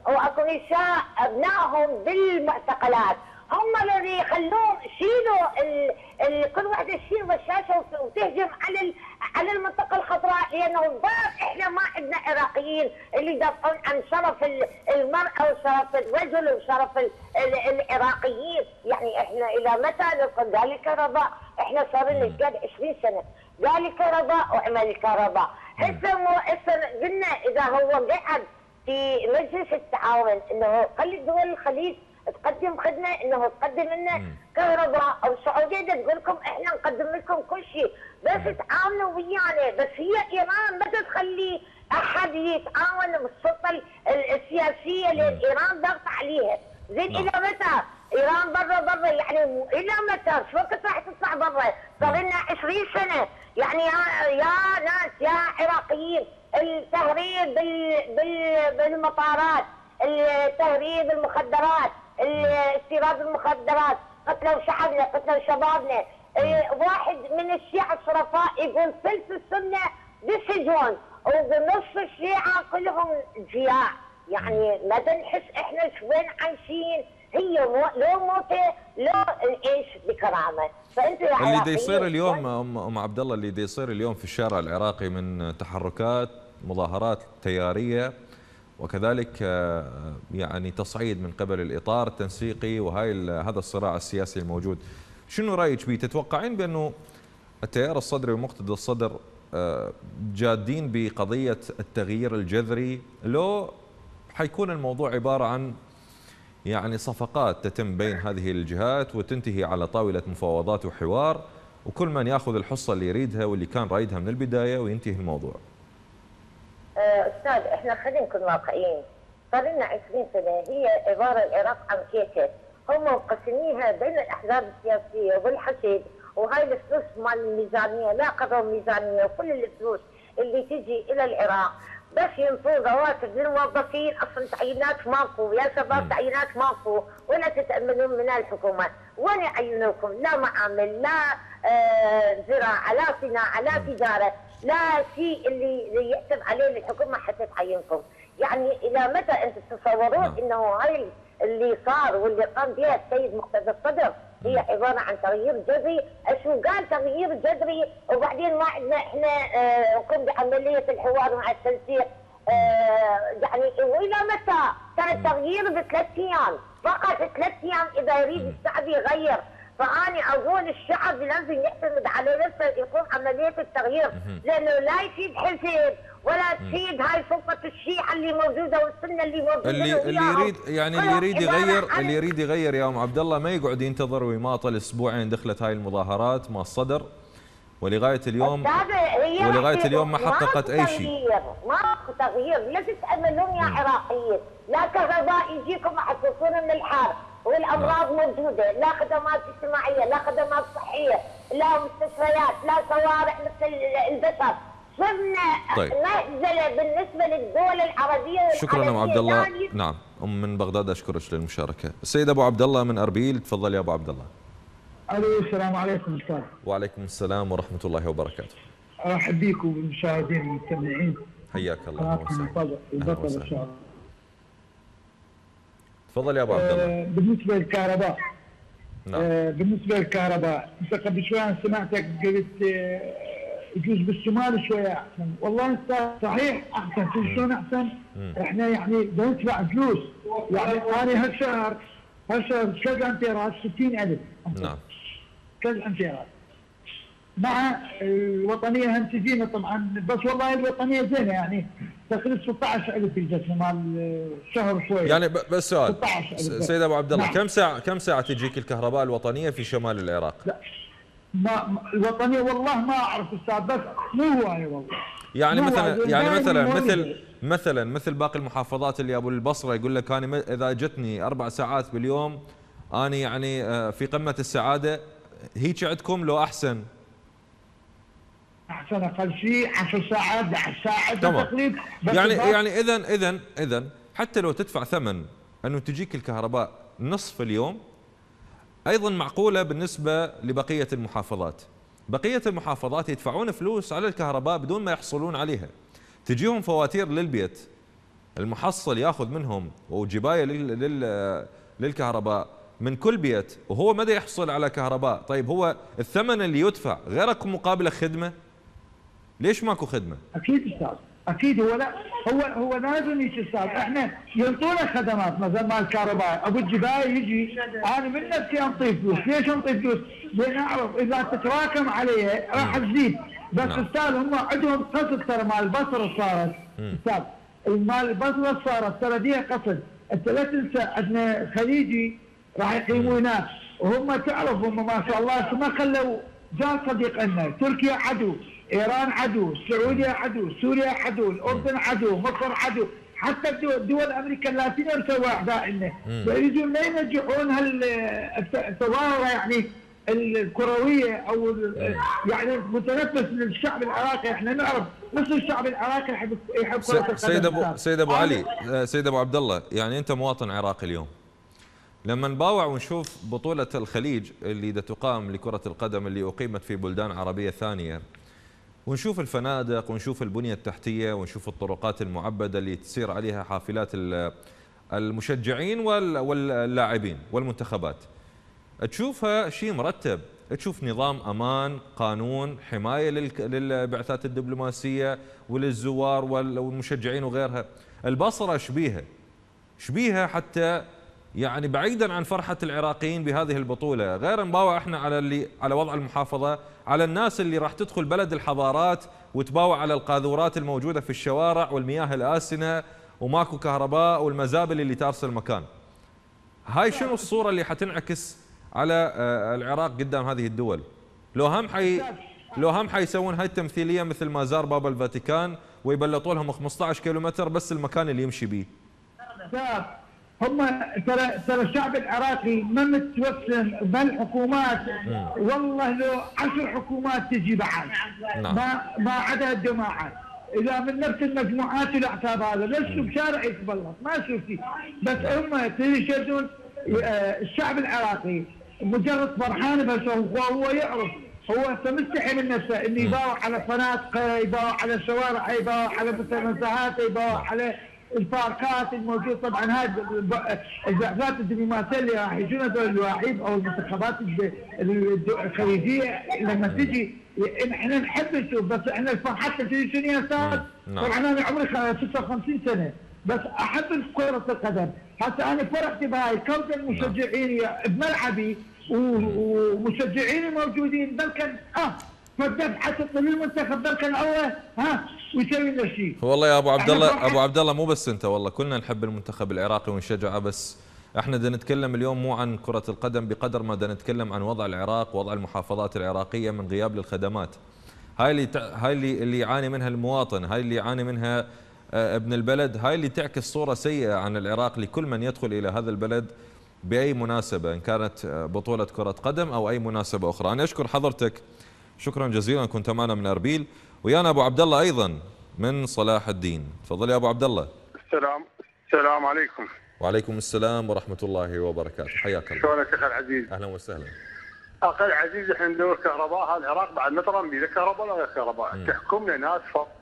واكو نساء ابنائهم بالمعتقلات، هم الذي يخلوهم يشيلوا كل واحده تشيل بشاشه وتهجم على المنطقه الخضراء، لانه الضرب احنا ما عندنا عراقيين اللي يدافعون عن شرف المراه وشرف الرجل وشرف العراقيين، يعني احنا الى متى نبقى؟ قال الكهرباء احنا صار لنا 20 سنه، قال الكهرباء وعمل الكهرباء، هسه قلنا اذا هو قعد في مجلس التعاون انه خلي دول الخليج تقدم خدمه، انه تقدم لنا كهرباء، او السعوديه تقول لكم احنا نقدم لكم كل شيء، بس تعاونوا ويانا، بس هي ايران ما تخلي احد يتعاون بالسلطه السياسيه لان ايران ضغط عليها، زين الى متى؟ ايران برا يعني الى متى؟ شو وقت راح تطلع برا؟ صار لنا 20 سنه، يعني يا ناس يا عراقيين، التهريب بالمطارات، التهريب المخدرات، استيراد المخدرات، قتلوا شعبنا، قتلوا شبابنا. واحد من الشيعة الشرفاء يقول ثلث السنة بالسجون ونص الشيعة كلهم جياع، يعني ما نحس احنا شوين عايشين، هي لو موتة لو نعيش بكرامة. فانتوا يا اللي دي يصير اليوم ام عبد الله، اللي دي يصير اليوم في الشارع العراقي من تحركات، مظاهرات تيارية، وكذلك يعني تصعيد من قبل الإطار التنسيقي، هذا الصراع السياسي الموجود، شنو رأيك بيه؟ تتوقعين بأنه التيار الصدري ومقتدى الصدر جادين بقضية التغيير الجذري، لو حيكون الموضوع عبارة عن يعني صفقات تتم بين هذه الجهات وتنتهي على طاولة مفاوضات وحوار، وكل من يأخذ الحصة اللي يريدها واللي كان رايدها من البداية وينتهي الموضوع؟ استاذ احنا خلينا نكون واقعيين، صار لنا 20 سنه هي عباره العراق عن كيكه، هم مقسميها بين الاحزاب السياسيه والحشد، وهاي الفلوس مال الميزانيه لا قدر ميزانيه، وكل الفلوس اللي تجي الى العراق بس ينطوا رواتب للموظفين، اصلا تعيينات ماكو، يا شباب تعيينات ماكو، ولا تتاملون من الحكومه، وين يعينوكم؟ لا معامل، لا زراعه، لا صناعه، لا تجاره، لا شيء اللي يحسب عليه الحكومه حتى تعينكم، يعني الى متى انتم تتصورون انه هاي اللي صار واللي قام بها السيد مقتدى الصدر هي عباره عن تغيير جذري؟ شو قال تغيير جذري وبعدين ما عندنا احنا نقوم بعمليه الحوار مع التنسيق؟ يعني والى متى؟ ترى التغيير ب3 ايام، فقط 3 ايام اذا يريد الشعب يغير، فأنا أقول الشعب لازم يعتمد على نفسه يقوم عملية التغيير، لأنه لا يفيد حزب ولا تفيد هاي سلطة الشيعة اللي موجودة والسنة اللي موجودة، اللي يريد يعني اللي يريد يغير يا ام عبد الله ما يقعد ينتظر ويماطل اسبوعين. دخلت هاي المظاهرات مع الصدر ولغايه اليوم ما حققت اي شيء. ماكو تغيير، لا تتاملون يا عراقيين، لا كهرباء يجيكم حتصون من الحار والامراض موجوده، لا خدمات اجتماعيه، لا خدمات صحيه، لا مستشفيات، لا شوارع مثل البشر، صرنا مهزله بالنسبه للدول العربيه. شكرا ام عبد الله. نعم من بغداد اشكرك للمشاركه. السيد ابو عبد الله من اربيل، تفضل يا ابو عبد الله. الو السلام عليكم استاذ. وعليكم السلام ورحمه الله وبركاته. ارحب بكم بالمشاهدين والمستمعين. حياك الله وسهلا. البطل ان شاء الله. تفضل يا ابو عبد الله. بالنسبه للكهرباء، نعم. بالنسبه للكهرباء انت قبل شوي سمعتك قلت يجوز بالشمال شويه احسن، والله انت صحيح احسن، شلون احسن؟ احنا يعني بندفع فلوس، يعني انا هالشهر 3 امتيرات 60,000. نعم 3 امتيرات مع الوطنيه هم تجينا طبعا، بس والله الوطنيه زينه يعني تقريبا 16,000 في الجسم مال الشهر شويه. يعني بس سؤال سيد ابو عبد الله، نعم. كم ساعه تجيك الكهرباء الوطنيه في شمال العراق؟ لا ما الوطنيه والله ما اعرف استاذ، بس مو هوايه والله. يعني مثل باقي المحافظات اللي ابو البصره يقول لك انا اذا جتني 4 ساعات باليوم انا يعني في قمه السعاده، هيك عندكم لو احسن؟ احسن اقل شيء 10 ساعات 11 ساعه تقريبا. يعني اذا حتى لو تدفع ثمن انه تجيك الكهرباء نصف اليوم، ايضا معقوله بالنسبه لبقيه المحافظات. بقيه المحافظات يدفعون فلوس على الكهرباء بدون ما يحصلون عليها، تجيهم فواتير للبيت المحصل ياخذ منهم وجبايه للكهرباء من كل بيت وهو مدى يحصل على كهرباء. طيب هو الثمن اللي يدفع غيرك مقابله خدمه؟ ليش ماكو خدمه؟ اكيد استاذ، اكيد هو لا هو لازم يجي استاذ، احنا ينطونا خدمات مثلا مال الكهرباء، ابو الجبايه يجي انا من نفسي انطي فلوس، ليش انطي فلوس؟ لان اعرف اذا تتراكم عليه راح تزيد، بس استاذ هم عندهم قصد ترى مال البصره صارت استاذ، مال البصره صارت ترى دي قصد، انت لا تنسى عندنا خليجي راح يقيموا هناك وهم تعرف هم ما شاء الله ما خلوا جار صديق لنا، تركيا عدو، ايران عدو، السعوديه عدو، سوريا عدو، الاردن عدو، مصر عدو، حتى دول امريكا اللاتينيه مسوى اعداء لنا، فيريدون لا ينجحون هالتظاهره يعني الكرويه او يعني متنفس للشعب العراقي، احنا نعرف نص الشعب العراقي يحب كره القدم. سيد ابو علي، سيد ابو عبد الله، يعني انت مواطن عراقي اليوم. لما نباوع ونشوف بطولة الخليج اللي تقام لكرة القدم اللي أقيمت في بلدان عربية ثانية، ونشوف الفنادق ونشوف البنية التحتية ونشوف الطرقات المعبدة اللي تسير عليها حافلات المشجعين واللاعبين والمنتخبات، تشوفها شيء مرتب، تشوف نظام أمان، قانون، حماية للبعثات الدبلوماسية وللزوار والمشجعين وغيرها. البصرة شبيهة حتى يعني بعيدا عن فرحة العراقيين بهذه البطولة، غير نباوع احنا على وضع المحافظة، على الناس اللي راح تدخل بلد الحضارات وتباوع على القاذورات الموجودة في الشوارع والمياه الآسنة وماكو كهرباء والمزابل اللي تارسل المكان. هاي شنو الصورة اللي حتنعكس على العراق قدام هذه الدول؟ لو هم حيسوون هاي التمثيلية مثل ما زار بابا الفاتيكان ويبلطوا لهم 15 كيلومتر بس المكان اللي يمشي بيه. هم ترى الشعب العراقي ما متوسم بالحكومات، والله لو 10 حكومات تجي بعد ما عدا الجماعات، اذا من نفس المجموعات الاعتاب هذا ليش بشارع يتبلط ما شفتي، بس هم يشدون الشعب العراقي مجرد فرحان بس هو يعرف هو مستحي من نفسه انه يباوع على فنادق، يباوع على الشوارع، يباوع على المنتزهات، يباوع على الفارقات الموجود. طبعا هذه البعثات الدبلوماسيه اللي راح يجون هذول اللاعبين او المنتخبات الخليجيه لما تجي احنا نحب نشوف، بس احنا فرحتنا تجي شنو يا استاذ؟ طبعا انا عمري 56 سنه بس احب كره القدم، حتى انا فرحتي بهاي كون المشجعين بملعبي ومشجعين موجودين بلكن فالذبحة للمنتخب بلكن الله ويسوي لنا شيء. والله يا ابو عبد الله مو بس انت، والله كلنا نحب المنتخب العراقي ونشجعه، بس احنا بدنا نتكلم اليوم مو عن كرة القدم بقدر ما بدنا نتكلم عن وضع العراق، وضع المحافظات العراقية من غياب للخدمات. هاي اللي يعاني منها المواطن، هاي اللي يعاني منها ابن البلد، هاي اللي تعكس صورة سيئة عن العراق لكل من يدخل إلى هذا البلد بأي مناسبة، إن كانت بطولة كرة قدم أو أي مناسبة أخرى. أنا أشكر حضرتك شكرا جزيلا، كنت معنا من أربيل، ويانا أبو عبد الله أيضا من صلاح الدين. تفضل يا أبو عبد الله. السلام عليكم. وعليكم السلام ورحمة الله وبركاته، حياك الله. شلونك أخي العزيز؟ أهلا وسهلا. أخي العزيز احنا ندور كهرباء، العراق بعد ما ترى بيده كهرباء ولا كهرباء، تحكمنا ناس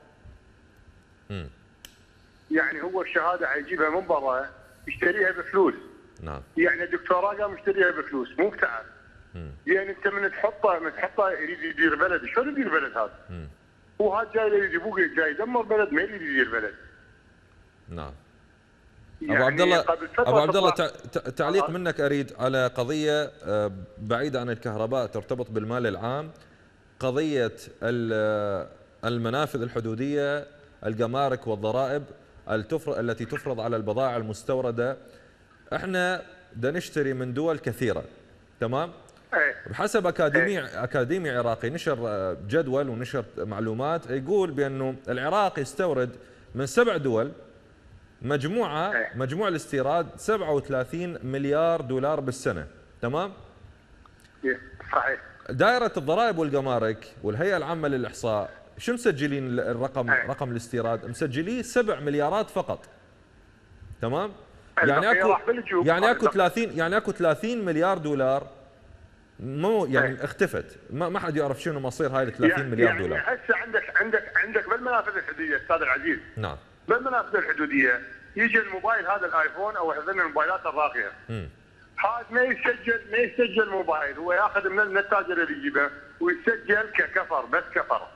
يعني هو الشهادة حيجيبها من برا يشتريها بفلوس. نعم. يعني الدكتوراه قام يشتريها بفلوس مو بتعب. يعني انت من تحطه يريد يدير بلد، شلون يدير بلد هذا؟ هو هذا جاي يريد يبوق، جاي يدمر بلد، ما يريد يدير بلد. نعم. يعني ابو عبد الله تعليق منك اريد على قضيه بعيده عن الكهرباء ترتبط بالمال العام، قضيه المنافذ الحدوديه، الجمارك والضرائب التي تفرض على البضائع المستورده. احنا بدنا نشتري من دول كثيره، تمام؟ بحسب اكاديمي عراقي نشر جدول ونشر معلومات يقول بانه العراق يستورد من 7 دول مجموع الاستيراد 37 مليار دولار بالسنه، تمام؟ صحيح. دائره الضرائب والجمارك والهيئه العامه للاحصاء شو مسجلين رقم الاستيراد؟ مسجلين 7 مليارات فقط، تمام؟ يعني اكو 30 مليار دولار مو يعني اختفت، ما حد يعرف شنو مصير هاي ال 30 مليار دولار. هسه عندك بالمنافذ الحدوديه استاذ العزيز. نعم. بالمنافذ الحدوديه يجي الموبايل هذا الايفون او هذين الموبايلات الراقيه. هذا ما يسجل موبايل، هو ياخذ من التاجر اللي يجيبه ويسجل ككفر، بس كفر.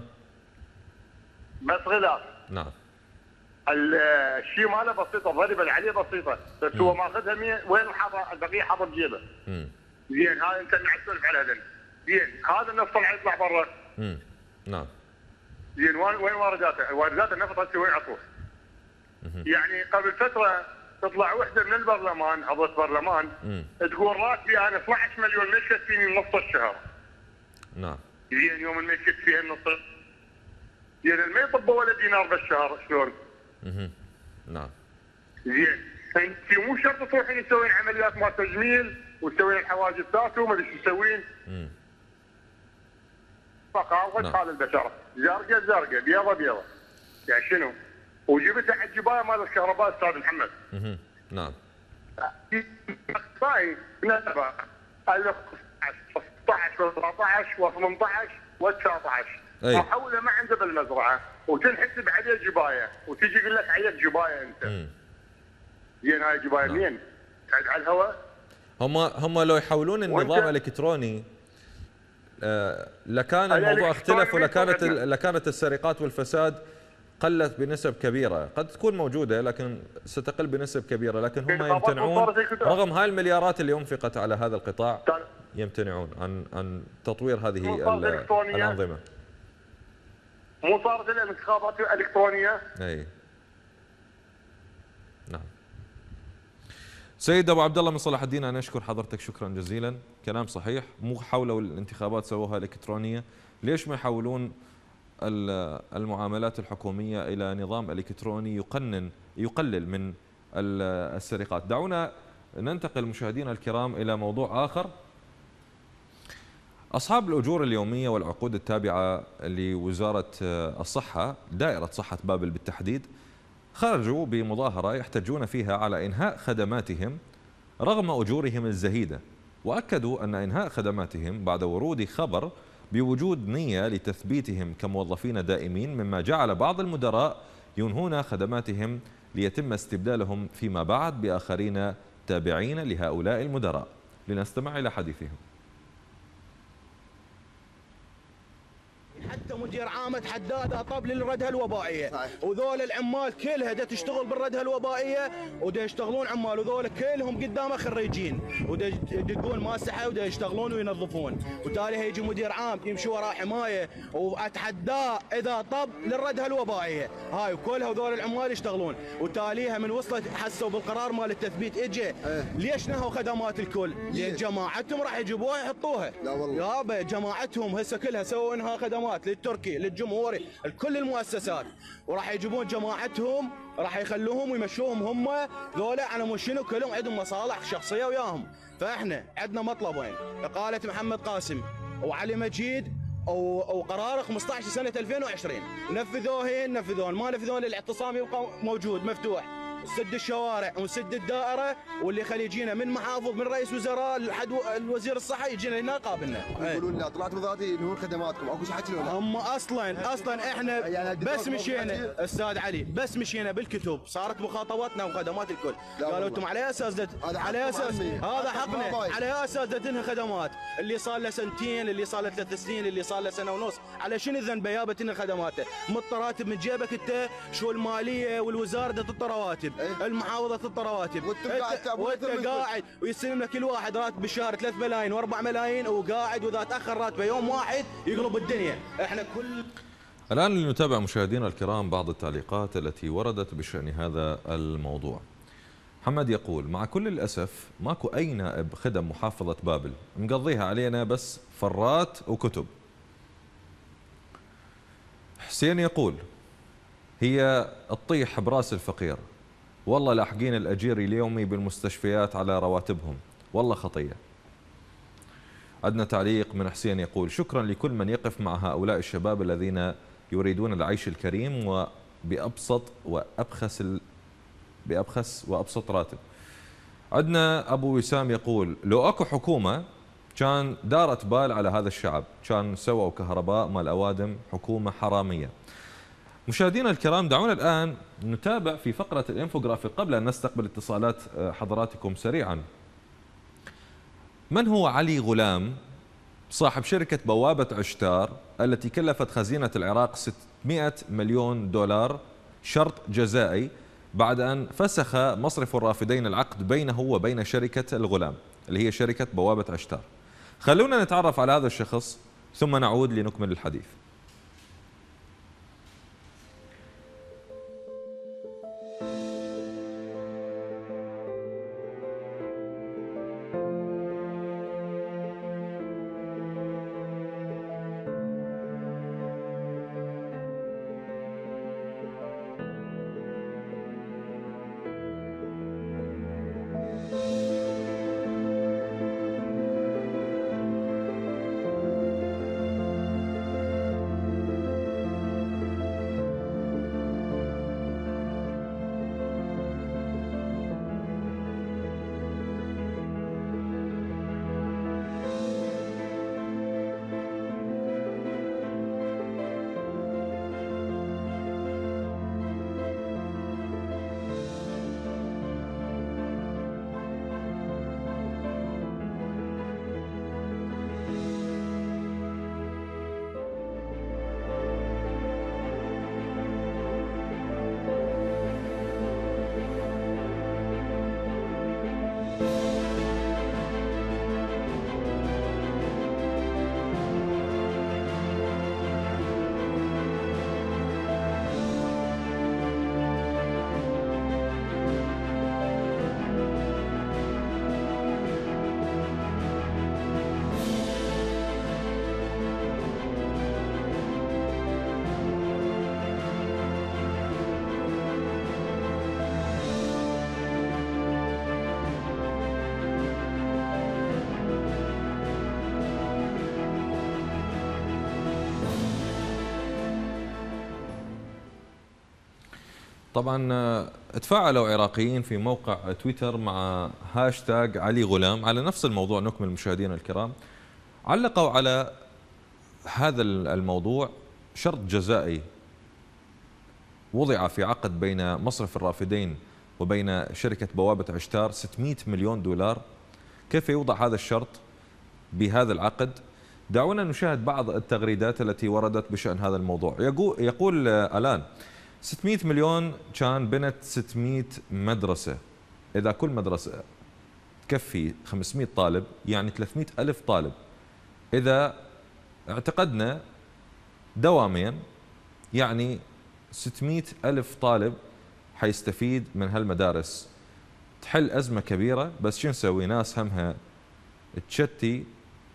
بس غلاف. نعم. الشيء ماله بسيطه، الضريبه اللي عليه بسيطه، بس هو ماخذها وين حاطه البقيه حاطه بجيبه. زين هذا انت قاعد تسولف على هذا. زين هذا النفط طلع يطلع برا. نعم. زين وين وارداته؟ واردات النفط هسه وين عطوه؟ يعني قبل فتره تطلع وحده من البرلمان، عضوة برلمان، تقول راتبي انا 12 مليون ما يكفيني نص الشهر. نعم. زين يوم ما يكفي فيها النص. زين ما يطبوا ولا دينار بالشهر شلون؟ نعم. زين انت مو شرط تروحين تسوين عمليات مال تجميل وتسوين الحواجز ذاته وما ادري شو تسوين. فقاوة حال البشره، زرقاء بيضه. يعني شنو؟ وجبتها على الجبايه مال الكهرباء استاذ محمد. نعم. باي نسبه 16 و17 و18 و19 محوله ما عنده بالمزرعه وتنحسب عليه جبايه وتجي يقول لك عليك جبايه انت. زين هاي جبايه منين؟ قاعد على الهواء؟ هم لو يحولون النظام الالكتروني لكان الموضوع اختلف ولكانت السرقات والفساد قلت بنسب كبيرة. قد تكون موجودة لكن ستقل بنسب كبيرة، لكن هم يمتنعون رغم هاي المليارات اللي أنفقت على هذا القطاع، يمتنعون عن تطوير هذه الأنظمة. مو صارت الانتخابات الإلكترونية؟ أي نعم. سيد أبو عبد الله من صلاح الدين، أنا أشكر حضرتك شكرا جزيلا. كلام صحيح، مو حولوا الانتخابات سووها إلكترونية، ليش ما يحولون المعاملات الحكومية إلى نظام إلكتروني يقلل من السرقات؟ دعونا ننتقل مشاهدينا الكرام إلى موضوع آخر. أصحاب الأجور اليومية والعقود التابعة لوزارة الصحة، دائرة صحة بابل بالتحديد، خرجوا بمظاهرة يحتجون فيها على إنهاء خدماتهم رغم أجورهم الزهيدة، وأكدوا أن إنهاء خدماتهم بعد ورود خبر بوجود نية لتثبيتهم كموظفين دائمين، مما جعل بعض المدراء ينهون خدماتهم ليتم استبدالهم فيما بعد بآخرين تابعين لهؤلاء المدراء. لنستمع إلى حديثهم. حتى مدير عامة حداد طب للردة الوبائية، وذول العمال كلها دا تشتغل بالردة الوبائية ودا يشتغلون عمال، وذول كلهم قدامه خريجين ودا يدقون ماسحة ودا يشتغلون وينظفون، وتالي هيجي مدير عام يمشي وراء حماية واتحداه اذا طب للردة الوبائية هاي، وكلها وذول العمال يشتغلون، وتاليها من وصلت حسوا بالقرار مال التثبيت اجى ليش نهوا خدمات الكل؟ لان جماعتهم راح يجيبوها يحطوها. لا والله يابا جماعتهم هسه كلها سووا انها خدمات للتركي للجمهوري لكل المؤسسات، وراح يجيبون جماعتهم راح يخلوهم ويمشوهم هم ذولا على مشينو كلهم عندهم مصالح شخصيه وياهم. فاحنا عندنا مطلبين، اقاله محمد قاسم وعلي مجيد وقرار 15 سنه 2020 نفذوهن ما نفذوهن الاعتصام يبقى موجود مفتوح، نسد الشوارع ونسد الدائره، واللي يخلي يجينا من محافظ من رئيس وزراء لحد الوزير الصحه يجينا هنا يقابلنا. يقولون لا طلعتوا بذاتي ينهون خدماتكم، اكو شيء حكي ولا؟ هم اصلا احنا يعني بس مشينا استاذ علي، بس مشينا بالكتب صارت مخاطباتنا وخدمات الكل، قالوا انتم على اساس هذا حقنا على اساس تنهي خدمات اللي صار له سنتين، اللي صار له 3 سنين، اللي صار له سنه ونص، على شنو الذنب يابا تنهي خدماته؟ مط راتب من جيبك انت، شو الماليه والوزاره تطي رواتب، المحافظه تطي رواتب، وانت قاعد ويستلم لك كل واحد راتب بالشهر 3 ملايين و4 ملايين وقاعد، واذا تاخر راتبه يوم واحد يقلب الدنيا. احنا كل الان لنتابع مشاهدينا الكرام بعض التعليقات التي وردت بشان هذا الموضوع. محمد يقول: مع كل الاسف ماكو اي نائب خدم محافظه بابل، مقضيها علينا بس فرات وكتب. حسين يقول: هي تطيح براس الفقير، والله لاحقين الأجير اليومي بالمستشفيات على رواتبهم، والله خطية. عندنا تعليق من حسين يقول: شكرا لكل من يقف مع هؤلاء الشباب الذين يريدون العيش الكريم وبأبسط وأبسط راتب. عندنا أبو وسام يقول: لو أكو حكومة كان دارت بال على هذا الشعب، كان سووا كهرباء مال أوادم، حكومة حرامية. مشاهدينا الكرام، دعونا الآن نتابع في فقرة الانفوغرافيك قبل أن نستقبل اتصالات حضراتكم سريعا. من هو علي غلام صاحب شركة بوابة عشتار التي كلفت خزينة العراق 600 مليون دولار شرط جزائي بعد أن فسخ مصرف الرافدين العقد بينه وبين شركة الغلام اللي هي شركة بوابة عشتار؟ خلونا نتعرف على هذا الشخص ثم نعود لنكمل الحديث. طبعا تفاعلوا عراقيين في موقع تويتر مع هاشتاج علي غلام على نفس الموضوع. نكمل مشاهدينا الكرام. علقوا على هذا الموضوع: شرط جزائي وضع في عقد بين مصرف الرافدين وبين شركة بوابة عشتار 600 مليون دولار. كيف يوضع هذا الشرط بهذا العقد؟ دعونا نشاهد بعض التغريدات التي وردت بشأن هذا الموضوع. يقول الآن 600 مليون كان بنت 600 مدرسة. إذا كل مدرسة تكفي 500 طالب يعني 300 ألف طالب. إذا اعتقدنا دوامين يعني 600 ألف طالب حيستفيد من هالمدارس. تحل أزمة كبيرة، بس شو نسوي؟ ناس همها تشتي،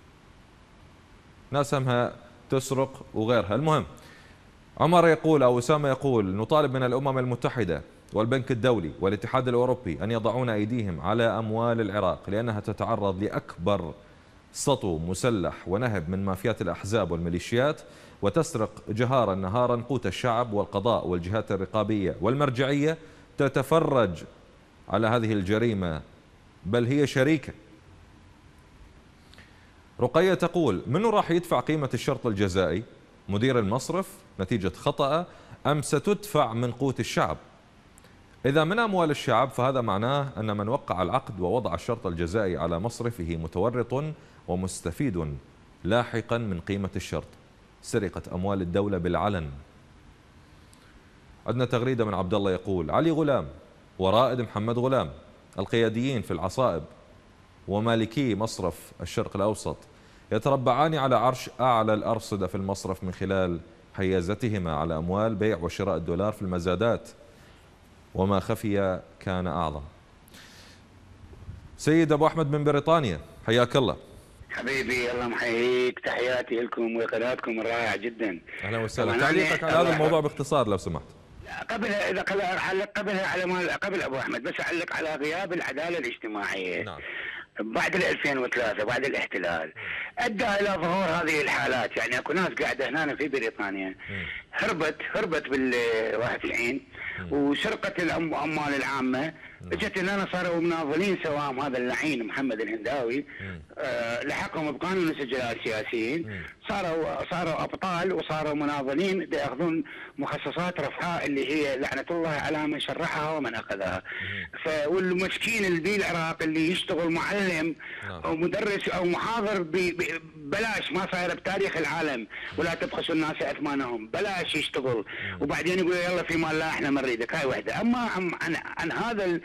ناس همها تسرق وغيرها. المهم، عمر يقول أو أسامة يقول: نطالب من الأمم المتحدة والبنك الدولي والاتحاد الأوروبي أن يضعون أيديهم على أموال العراق لأنها تتعرض لأكبر سطو مسلح ونهب من مافيات الأحزاب والميليشيات، وتسرق جهارا نهارا قوت الشعب، والقضاء والجهات الرقابية والمرجعية تتفرج على هذه الجريمة بل هي شريكة. رقية تقول: منو راح يدفع قيمة الشرط الجزائي؟ مدير المصرف نتيجة خطأ أم ستدفع من قوت الشعب؟ إذا من أموال الشعب فهذا معناه أن من وقع العقد ووضع الشرط الجزائي على مصرفه متورط ومستفيد لاحقا من قيمة الشرط. سرقة أموال الدولة بالعلن. عندنا تغريدة من عبد الله يقول: علي غلام ورائد محمد غلام القياديين في العصائب ومالكي مصرف الشرق الأوسط يتربعان على عرش أعلى الأرصدة في المصرف من خلال حيازتهما على أموال بيع وشراء الدولار في المزادات، وما خفي كان أعظم. سيد أبو أحمد من بريطانيا، حياك الله. حبيبي الله محييك، تحياتي لكم وقناتكم الرائع جدا. أهلا وسهلا. تعليقك على هذا الموضوع باختصار لو سمحت. قبل أبو أحمد بس أعلق على غياب العدالة الاجتماعية. نعم. بعد 2003 بعد الاحتلال ادى الى ظهور هذه الحالات. يعني اكو ناس قاعده هنا في بريطانيا هربت بال 91 وسرقت الاموال العامه. اجت لنا صاروا مناضلين سواهم هذا اللعين محمد الهنداوي لحقهم بقانون السجلات السياسيين، صاروا ابطال وصاروا مناضلين ياخذون مخصصات رفعاء اللي هي لعنه الله على من شرعها ومن اخذها. والمسكين اللي بالعراق اللي يشتغل معلم او مدرس او محاضر بلاش، ما صاير بتاريخ العالم، ولا تبخسوا الناس اثمانهم، بلاش يشتغل وبعدين يقول يلا في مال لا احنا نريدك. هاي وحده. اما عن هذا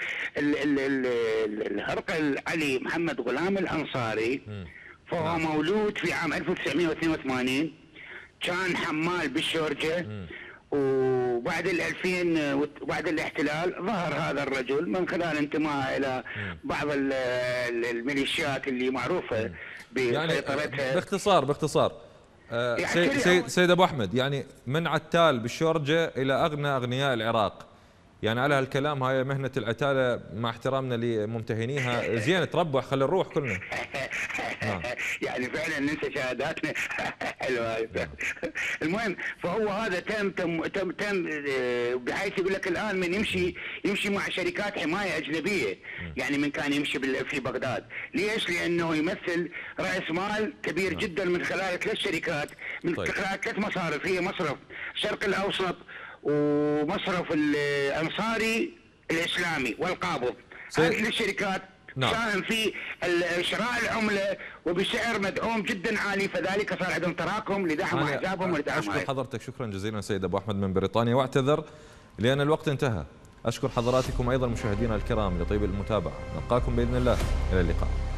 الهرقل علي محمد غلام الانصاري، فهو مولود في عام 1982، كان حمال بالشورجه، وبعد 2000 وبعد الاحتلال ظهر هذا الرجل من خلال انتمائه الى بعض الميليشيات اللي معروفه بسيطرتها. يعني باختصار سيد ابو احمد، يعني من عتال بالشورجه الى اغنى اغنياء العراق، يعني على هالكلام هاي مهنه العتاله مع احترامنا لممتهنيها زين تربح خلي نروح كلنا. يعني فعلا ننسى شهاداتنا. حلوه. المهم فهو هذا تم بحيث يقول لك الان من يمشي مع شركات حمايه اجنبيه، يعني من كان يمشي في بغداد. ليش؟ لانه يمثل راس مال كبير جدا من خلال 3 شركات، من خلال 3 مصارف، هي مصرف الشرق الاوسط ومصرف الانصاري الاسلامي والقابض. هذه الشركات ساهم في شراء العمله وبسعر مدعوم جدا عالي، فذلك صار عندهم تراكم لدعم احزابهم ولدعم. اشكر حضرتك شكرا جزيلا سيد ابو احمد من بريطانيا، واعتذر لان الوقت انتهى. اشكر حضراتكم ايضا مشاهدينا الكرام لطيب المتابعه، نلقاكم باذن الله، الى اللقاء.